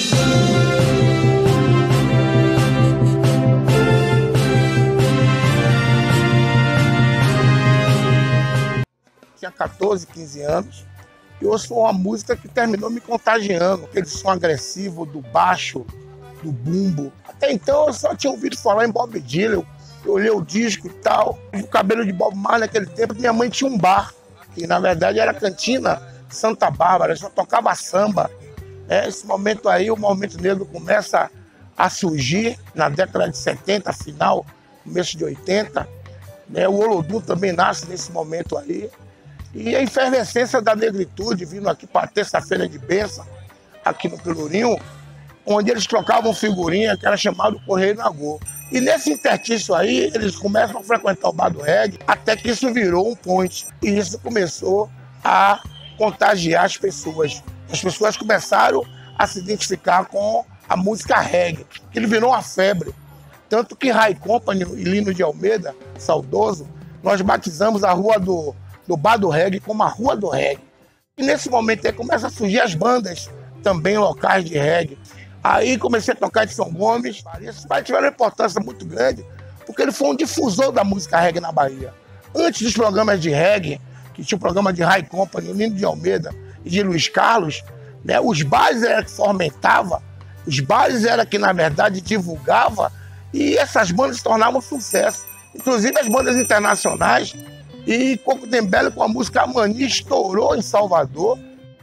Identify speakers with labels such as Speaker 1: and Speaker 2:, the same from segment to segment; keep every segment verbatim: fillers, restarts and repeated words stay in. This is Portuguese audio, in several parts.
Speaker 1: Tinha quatorze, quinze anos, e ouço uma música que terminou me contagiando, aquele som agressivo do baixo, do bumbo. Até então eu só tinha ouvido falar em Bob Dylan, eu olhei o disco e tal, o cabelo de Bob Marley naquele tempo. Minha mãe tinha um bar, que na verdade era a Cantina Santa Bárbara, só tocava samba. É, esse momento aí, o movimento negro começa a surgir na década de setenta, final, começo de oitenta. Né? O Olodum também nasce nesse momento aí. E a efervescência da negritude vindo aqui para a terça-feira de bênção, aqui no Pelourinho, onde eles trocavam figurinha, que era chamado Correio Nagô. E nesse interstício aí, eles começam a frequentar o bar do reggae, até que isso virou um ponte. E isso começou a contagiar as pessoas. As pessoas começaram a se identificar com a música reggae, que ele virou uma febre. Tanto que High Company e Lino de Almeida, saudoso, nós batizamos a rua do, do bar do reggae como a Rua do Reggae. E nesse momento aí começam a surgir as bandas também locais de reggae. Aí comecei a tocar de São Gomes. Esses pais tiveram uma importância muito grande, porque ele foi um difusor da música reggae na Bahia. Antes dos programas de reggae, que tinha o programa de High Company, Lino de Almeida e de Luiz Carlos, né, os bares era que fomentava, os bares era que, na verdade, divulgava, e essas bandas se tornavam um sucesso. Inclusive as bandas internacionais. E Coco Dembele com a música Amani estourou em Salvador.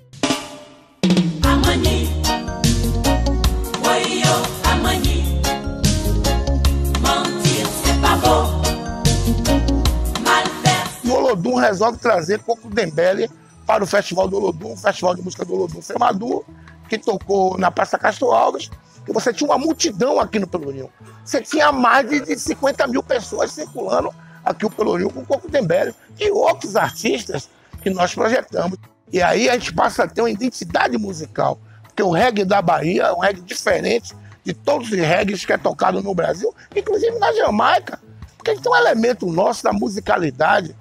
Speaker 2: Amani, oi, oh, Amani, mentir c'est pas beau, mal faire.
Speaker 1: E o Olodum resolve trazer Coco Dembele para o Festival do Olodum, o Festival de Música do Olodum Femaduro, que tocou na Praça Castro Alves. E você tinha uma multidão aqui no Pelourinho. Você tinha mais de cinquenta mil pessoas circulando aqui o Pelourinho com o Coco Dembele e outros artistas que nós projetamos. E aí a gente passa a ter uma identidade musical, porque o reggae da Bahia é um reggae diferente de todos os reggaes que é tocado no Brasil, inclusive na Jamaica, porque a gente tem um elemento nosso da musicalidade.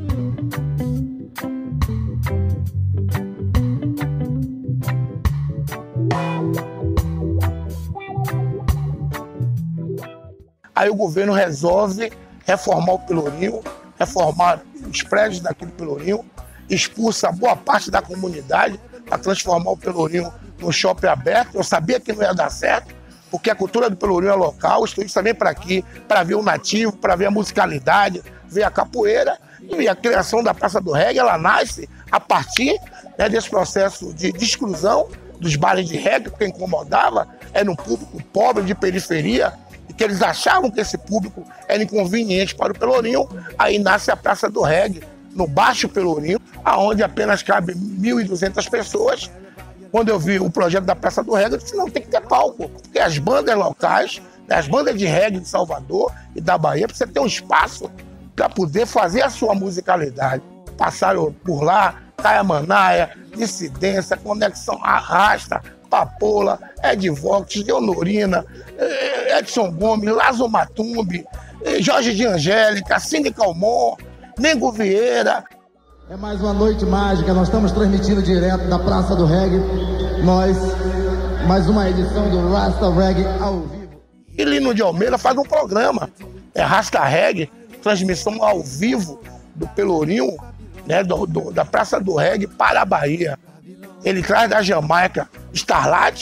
Speaker 1: Aí o governo resolve reformar o Pelourinho, reformar os prédios daquele Pelourinho, expulsa boa parte da comunidade para transformar o Pelourinho num shopping aberto. Eu sabia que não ia dar certo, porque a cultura do Pelourinho é local. Os turistas também para aqui, para ver o nativo, para ver a musicalidade, ver a capoeira. E a criação da Praça do Reggae, ela nasce a partir, né, desse processo de, de exclusão dos bares de reggae, porque incomodava, era um público pobre de periferia, e que eles achavam que esse público era inconveniente para o Pelourinho. Aí nasce a Praça do Reggae, no Baixo Pelourinho, aonde apenas cabe mil e duzentas pessoas. Quando eu vi o projeto da Praça do Reggae, eu disse, não, tem que ter palco, porque as bandas locais, as bandas de reggae de Salvador e da Bahia, precisam ter um espaço para poder fazer a sua musicalidade. Passaram por lá Caia Manaia, Dissidência, Conexão Arrasta, Papola, Ed Vox, Leonorina, Edson Gomes, Lazo Matumbi, Jorge de Angélica, Cine Calmon, Nego Vieira.
Speaker 3: É mais uma noite mágica, nós estamos transmitindo direto da Praça do Reggae. Nós, mais uma edição do Rasta Reggae ao vivo.
Speaker 1: E Lino de Almeida faz um programa, é Rasta Reggae, transmissão ao vivo do Pelourinho, né, do, do, da Praça do Reggae para a Bahia. Ele traz da Jamaica Starlight.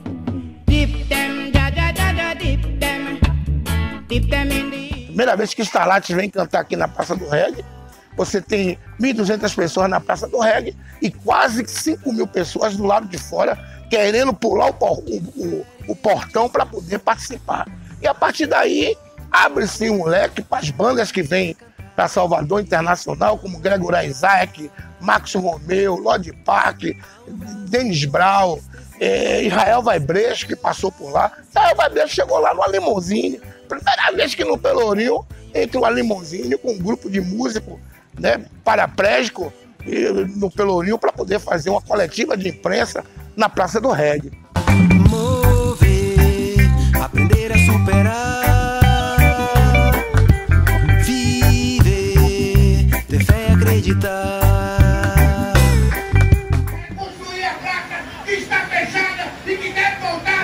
Speaker 1: Primeira vez que Starlight vem cantar aqui na Praça do Reggae, você tem mil e duzentas pessoas na Praça do Reggae e quase cinco mil pessoas do lado de fora querendo pular o, o, o, o portão para poder participar. E a partir daí, abre-se um leque para as bandas que vêm para Salvador Internacional, como Gregory Isaac, Max Romeo, Lord Park, Dennis Brown, eh, Israel Vaibrejo, que passou por lá. Israel Vaibrejo chegou lá numa limousine, primeira vez que no Pelourinho entra uma limousine com um grupo de músicos, né, paraplégico no Pelourinho, para poder fazer uma coletiva de imprensa na Praça do Reggae.
Speaker 4: Mover, aprender a superar, viver, ter fé e acreditar.
Speaker 5: Construir a placa que está fechada e que deve voltar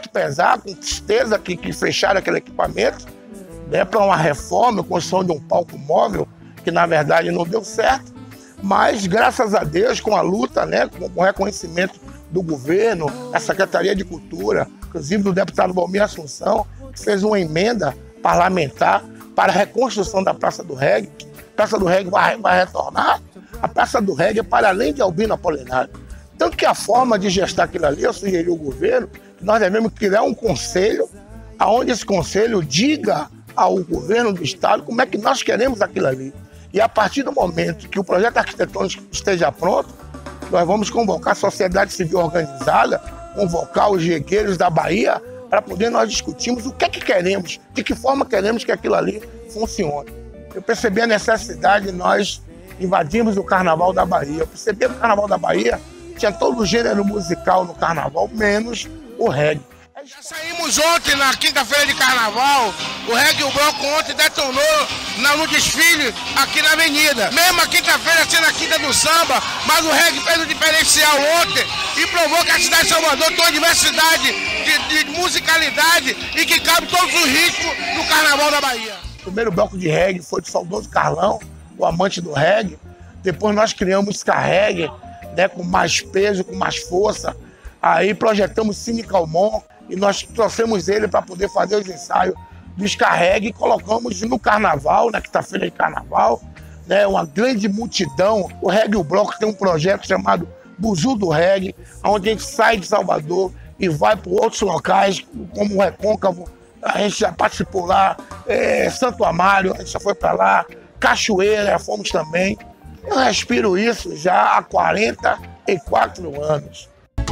Speaker 1: muito pesar, com tristeza que, que fecharam aquele equipamento, né, para uma reforma, construção de um palco móvel, que na verdade não deu certo, mas graças a Deus, com a luta, né, com o reconhecimento do governo, da Secretaria de Cultura, inclusive do deputado Valmir Assunção, que fez uma emenda parlamentar para a reconstrução da Praça do Reggae. A Praça do Reggae vai, vai retornar. A Praça do Reggae é para além de Albino Apolinário. Tanto que a forma de gestar aquilo ali, eu sugeri ao governo, que nós devemos criar um conselho, onde esse conselho diga ao governo do estado como é que nós queremos aquilo ali. E a partir do momento que o projeto arquitetônico esteja pronto, nós vamos convocar a sociedade civil organizada, convocar os jegueiros da Bahia, para poder nós discutirmos o que é que queremos, de que forma queremos que aquilo ali funcione. Eu percebi a necessidade de nós invadirmos o Carnaval da Bahia. Eu percebi que o Carnaval da Bahia tinha todo o gênero musical no Carnaval, menos o reggae. Já saímos ontem, na quinta-feira de Carnaval, o Reggae o Bloco ontem detonou no desfile aqui na avenida. Mesmo a quinta-feira sendo a quinta do samba, mas o Reggae fez um diferencial ontem e provou que a cidade de Salvador tem uma diversidade de, de musicalidade e que cabe todos os ritmos do Carnaval da Bahia. O primeiro bloco de reggae foi do saudoso Carlão, o amante do reggae. Depois nós criamos o Ska Reggae, né, com mais peso, com mais força. Aí projetamos Cine Calmon e nós trouxemos ele para poder fazer os ensaios do Ska Reggae e colocamos no Carnaval, na quinta-feira de Carnaval, né, uma grande multidão. O Reggae o Bloco tem um projeto chamado Buzu do Reggae, onde a gente sai de Salvador e vai para outros locais, como o Recôncavo. A gente já participou lá, é, Santo Amaro, a gente já foi para lá, Cachoeira, fomos também. Eu respiro isso já há quarenta e quatro anos.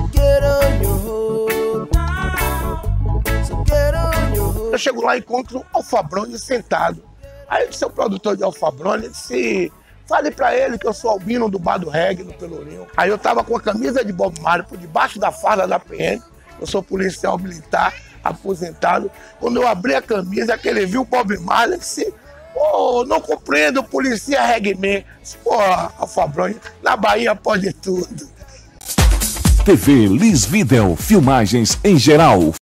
Speaker 1: Eu chego lá e encontro o Alfabrone sentado. Aí eu disse ao produtor de Alfabrone, disse, fale pra ele que eu sou albino do Bar do Reggae, no Pelourinho. Aí eu tava com a camisa de Bob Marley por debaixo da farda da P M, eu sou policial militar, aposentado. Quando eu abri a camisa, aquele viu o Bob Marley, disse, oh, não compreendo, polícia reggae man. Pô, Alfabrone, na Bahia pode tudo.
Speaker 5: T V Liz Videl, filmagens em geral.